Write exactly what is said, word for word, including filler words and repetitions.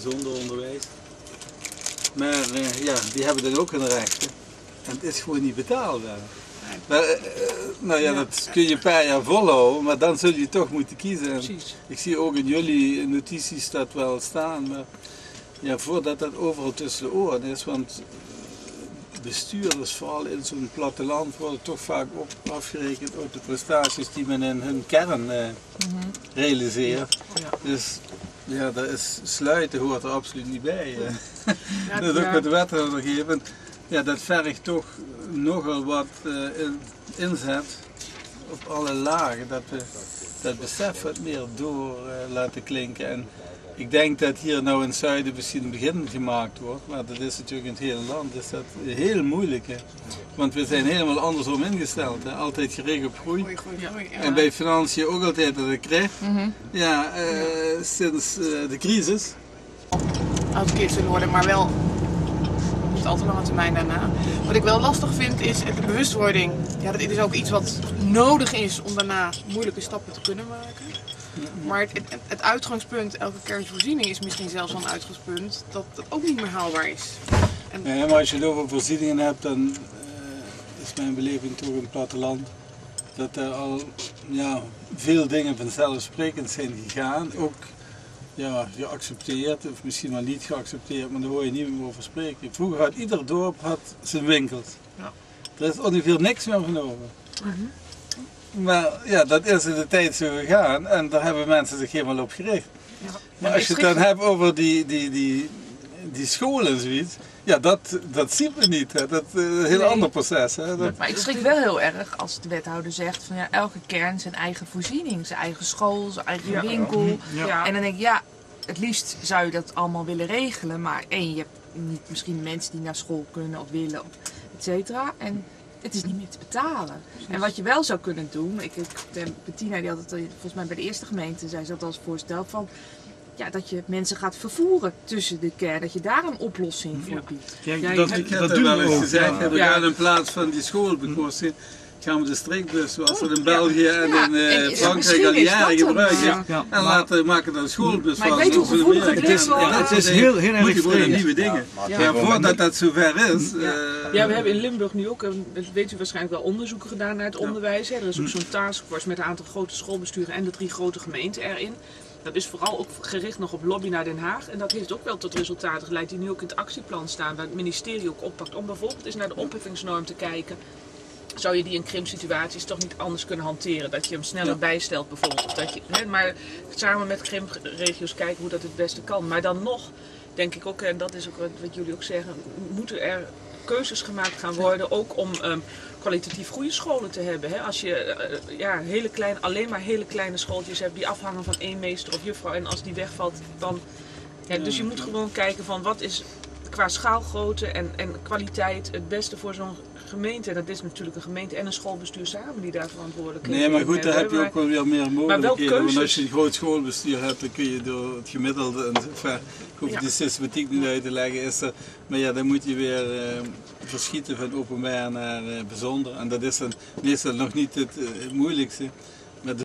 bijzonder onderwijs. Maar uh, ja, die hebben dan ook hun rechten. En het is gewoon niet betaalbaar. Maar, uh, nou ja, dat kun je een paar jaar volhouden, maar dan zul je toch moeten kiezen. En ik zie ook in jullie notities dat wel staan, maar ja, voordat dat overal tussen de oren is, want bestuurders, vooral in zo'n platteland, worden toch vaak op afgerekend op de prestaties die men in hun kern uh, mm-hmm. realiseert. Ja. Dus ja, dat is, sluiten hoort er absoluut niet bij. Uh. Ja, dat is ook met de wethouder gegeven. Ja, dat vergt toch nogal wat uh, in, inzet op alle lagen, dat we dat besef wat meer door uh, laten klinken. En ik denk dat hier nou in het zuiden misschien een begin gemaakt wordt, maar dat is natuurlijk in het hele land is dat heel moeilijk. Hè? Want we zijn helemaal andersom ingesteld, hè? Altijd gericht op groei. Groei, groei, groei ja. En bij financiën ook altijd dat ik krijg. Mm-hmm. Ja, uh, ja, sinds uh, de crisis. Uitgekeerd zullen worden, maar wel niet al te lange termijn daarna. Wat ik wel lastig vind is de bewustwording. Ja, dat is ook iets wat nodig is om daarna moeilijke stappen te kunnen maken. Maar het, het, het uitgangspunt, elke kernsvoorziening is misschien zelfs wel een uitgangspunt dat dat ook niet meer haalbaar is. En... Ja, maar als je het over voorzieningen hebt, dan uh, is mijn beleving toch in het platteland dat er al ja, veel dingen vanzelfsprekend zijn gegaan. Ook ja, geaccepteerd, of misschien wel niet geaccepteerd, maar daar hoor je niet meer over spreken. Vroeger had ieder dorp had zijn winkels. Ja. Er is ongeveer niks meer van over. Mm-hmm. Maar ja, dat is in de tijd zo gegaan en daar hebben mensen zich helemaal op gericht. Ja. Maar als je het dan hebt over die, die, die, die scholen en zoiets, ja, dat, dat zien we niet. Hè. Dat is een heel nee. ander proces. Hè. Dat... Maar ik schrik wel heel erg als de wethouder zegt van ja, elke kern zijn eigen voorziening, zijn eigen school, zijn eigen ja. winkel. Ja. Ja. En dan denk ik ja, het liefst zou je dat allemaal willen regelen, maar één, je hebt niet misschien mensen die naar school kunnen of willen, et cetera. En het is niet meer te betalen. Precies. En wat je wel zou kunnen doen, ik, ik, Bettina die had het volgens mij bij de eerste gemeente, zei ze dat als voorstel van ja, dat je mensen gaat vervoeren tussen de kern, dat je daar een oplossing voor biedt. Ja, ja, dat, dat, dat doen we ook. Gezegd, ja. We gaan in plaats van die schoolbekosting gaan we de streekbus zoals we in België en ja. in uh, en, Frankrijk al jaren gebruiken. Ja. Ja. En laten maken dan een schoolbus van. Maar ik weet hoe gevoelig het is. Ja, het is heel, heel erg vreemd. Nieuwe dingen. Ja. Ja, voordat dat zover is. Ja. Uh, ja, we hebben in Limburg nu ook, dat weet u waarschijnlijk wel, onderzoeken gedaan naar het onderwijs. Er is ook zo'n taskforce met een aantal grote schoolbesturen en de drie grote gemeenten erin. Dat is vooral ook gericht nog op lobby naar Den Haag. En dat heeft ook wel tot resultaten geleid die nu ook in het actieplan staan, waar het ministerie ook oppakt. Om bijvoorbeeld eens naar de opheffingsnorm te kijken. Zou je die in krimpsituaties toch niet anders kunnen hanteren? Dat je hem sneller ja. bijstelt bijvoorbeeld. Of dat je, hè, maar samen met krimpregio's kijken hoe dat het beste kan. Maar dan nog denk ik ook, en dat is ook wat, wat jullie ook zeggen, moeten er keuzes gemaakt gaan worden. Ook om um, kwalitatief goede scholen te hebben. Hè? Als je uh, ja, hele klein, alleen maar hele kleine schooltjes hebt die afhangen van één meester of juffrouw. En als die wegvalt, dan... Ja, dus je moet gewoon kijken van wat is qua schaalgrootte en, en kwaliteit het beste voor zo'n gemeente. En dat is natuurlijk een gemeente en een schoolbestuur samen die daar verantwoordelijk zijn. Nee, maar goed, daar heb je ook wel weer meer mogelijkheden. Want als je een groot schoolbestuur hebt, dan kun je door het gemiddelde, en enfin, ik hoef ja. die systematiek niet uit te leggen, is er, maar ja, dan moet je weer uh, verschieten van openbaar naar uh, bijzonder. En dat is dan meestal nog niet het, uh, het moeilijkste.